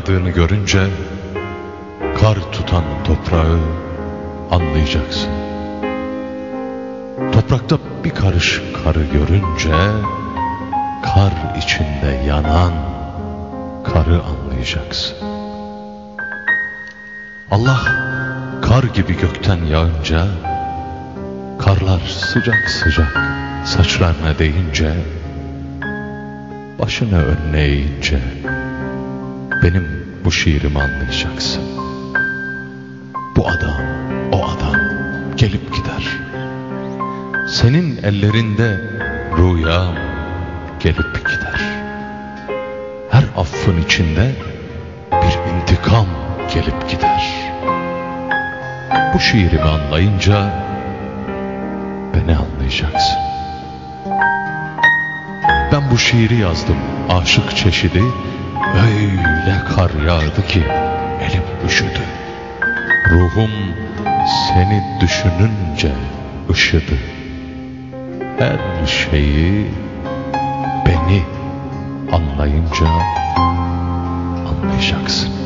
yağdığını görünce, kar tutan toprağı anlayacaksın. Toprakta bir karış karı görünce, kar içinde yanan karı anlayacaksın. Allah kar gibi gökten yağınca, karlar sıcak sıcak saçlarına değince, başını önüne eğince, benim bu şiirimi anlayacaksın. Bu adam, o adam gelip gider. Senin ellerinde rüyam gelip gider. Her affın içinde bir intikam gelip gider. Bu şiirimi anlayınca beni anlayacaksın. Ben bu şiiri yazdım aşık çeşidi, öyle kar yağdı ki elim üşüdü. Ruhum seni düşününce üşüdü. Her şeyi beni anlayınca anlayacaksın.